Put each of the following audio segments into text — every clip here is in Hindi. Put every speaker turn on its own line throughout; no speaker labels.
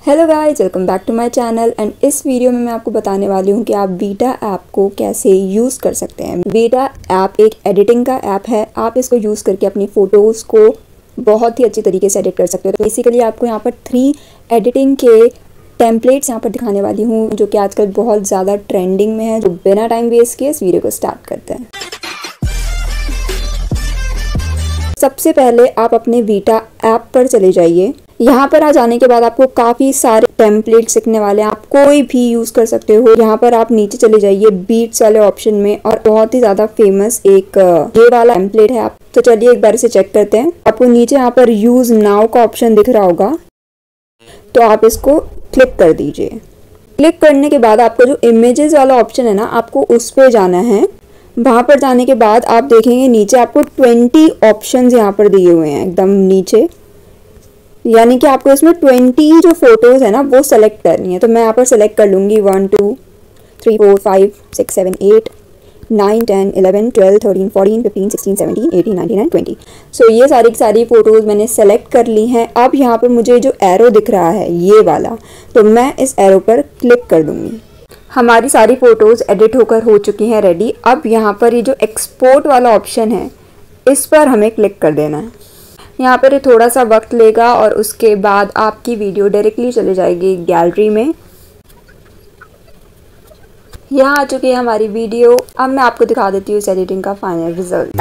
Hello guys, welcome back to my channel. And इस वीडियो में मैं आपको बताने वाली हूँ कि आप वीटा ऐप को कैसे यूज़ कर सकते हैं। वीटा ऐप एक एडिटिंग का ऐप है। आप इसको यूज़ करके अपनी फ़ोटोज़ को बहुत ही अच्छी तरीके से एडिट कर सकते हो। तो बेसिकली आपको यहाँ पर 3 एडिटिंग के टेम्पलेट्स यहाँ पर दिखाने वाली हूँ जो कि आजकल बहुत ज़्यादा ट्रेंडिंग में है। तो बिना टाइम वेस्ट किए इस वीडियो को स्टार्ट करते हैं। सबसे पहले आप अपने वीटा ऐप पर चले जाइए। यहाँ पर आ जाने के बाद आपको काफ़ी सारे टेम्पलेट दिखने वाले हैं। आप कोई भी यूज़ कर सकते हो। यहाँ पर आप नीचे चले जाइए बीट्स वाले ऑप्शन में, और बहुत ही ज़्यादा फेमस एक ये वाला टेम्पलेट है। आप तो चलिए एक बार इसे चेक करते हैं। आपको नीचे यहाँ पर यूज़ नाउ का ऑप्शन दिख रहा होगा, तो आप इसको क्लिक कर दीजिए। क्लिक करने के बाद आपको जो इमेजेस वाला ऑप्शन है ना, आपको उस पर जाना है। वहाँ पर जाने के बाद आप देखेंगे नीचे आपको 20 ऑप्शंस यहाँ पर दिए हुए हैं एकदम नीचे, यानी कि आपको इसमें 20 जो फोटोज़ है ना वो सेलेक्ट करनी है। तो मैं यहाँ पर सेलेक्ट कर लूँगी 1 2 3 4 5 6 7 8 9 10 11 12 13 14 15 16 17 18 19 20। सो ये सारी की सारी फ़ोटोज़ मैंने सेलेक्ट कर ली हैं। अब यहाँ पर मुझे जो एरो दिख रहा है ये वाला, तो मैं इस एरो पर क्लिक कर दूँगी। हमारी सारी फ़ोटोज़ एडिट होकर हो चुकी हैं रेडी। अब यहाँ पर ये जो एक्सपोर्ट वाला ऑप्शन है इस पर हमें क्लिक कर देना है। यहाँ पर ये थोड़ा सा वक्त लेगा और उसके बाद आपकी वीडियो डायरेक्टली चले जाएगी गैलरी में। यहाँ आ चुकी है हमारी वीडियो। अब मैं आपको दिखा देती हूँ इस एडिटिंग का फाइनल रिजल्ट।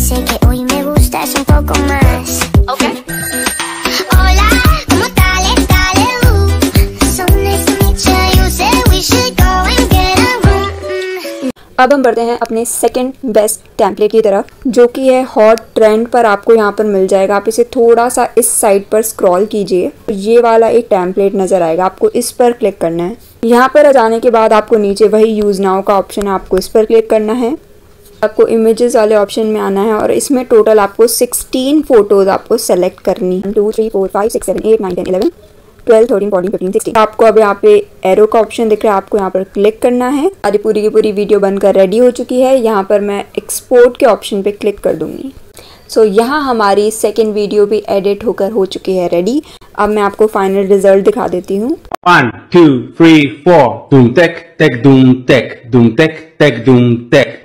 अब हम बढ़ते हैं अपने सेकंड बेस्ट टेम्पलेट की तरफ, जो कि है हॉट ट्रेंड पर। आपको यहाँ पर मिल जाएगा। आप इसे थोड़ा सा इस साइड पर स्क्रॉल कीजिए, ये वाला एक टेम्पलेट नज़र आएगा। आपको इस पर क्लिक करना है। यहाँ पर आ जाने के बाद आपको नीचे वही यूज़ नाउ का ऑप्शन है, आपको इस पर क्लिक करना है। आपको इमेजेस वाले ऑप्शन में आना है और इसमें टोटल आपको 16 फ़ोटोज़ आपको सेलेक्ट करनी है। 2 3 4 5 6 7 8 9 10 11 12 13 14 15 16। आपको अब यहाँ पे एरो का ऑप्शन दिख रहा है, आपको यहाँ पर क्लिक करना है। हमारी पूरी की पूरी वीडियो बनकर रेडी हो चुकी है। यहाँ पर मैं एक्सपोर्ट के ऑप्शन पे क्लिक कर दूंगी। सो यहाँ हमारी सेकंड वीडियो भी एडिट होकर हो चुकी है रेडी। अब मैं आपको फाइनल रिजल्ट दिखा देती हूँ।
1 2 3 4 doom tek tek doom tek doom tek।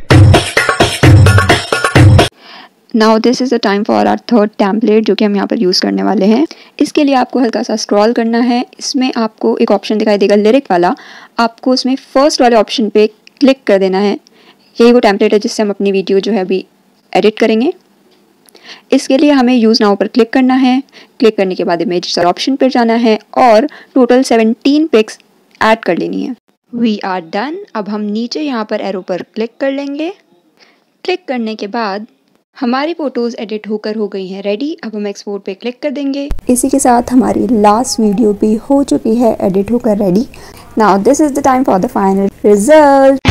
Now this is the time for our third template, जो कि हम यहाँ पर यूज़ करने वाले हैं। इसके लिए आपको हल्का सा स्क्रॉल करना है। इसमें आपको एक ऑप्शन दिखाई देगा लिरिक वाला, आपको उसमें फर्स्ट वाले ऑप्शन पे क्लिक कर देना है। यही वो टेम्पलेट है जिससे हम अपनी वीडियो जो है अभी एडिट करेंगे। इसके लिए हमें यूज़ नाउ पर क्लिक करना है। क्लिक करने के बाद इमेज ऑप्शन पर जाना है और टोटल 17 पिक्स ऐड कर लेनी है। We are done. अब हम नीचे यहाँ पर एरो पर क्लिक कर लेंगे। क्लिक करने के बाद हमारी फ़ोटोज़ एडिट होकर हो गई हैं रेडी। अब हम एक्सपोर्ट पे क्लिक कर देंगे। इसी के साथ हमारी लास्ट वीडियो भी हो चुकी है एडिट होकर ready. Now this is the time for the final result.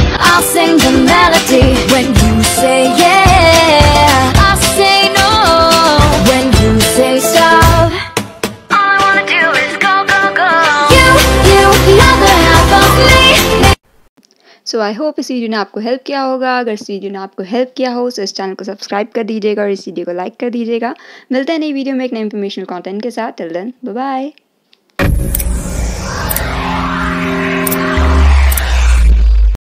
So I hope इस वीडियो ने आपको हेल्प किया होगा। अगर इस वीडियो ने आपको हेल्प किया हो तो इस चैनल को सब्सक्राइब कर दीजिएगा और इस वीडियो को लाइक कर दीजिएगा। मिलते हैं नई वीडियो में एक नई इन्फॉर्मेशनल कंटेंट के साथ। Till then bye bye.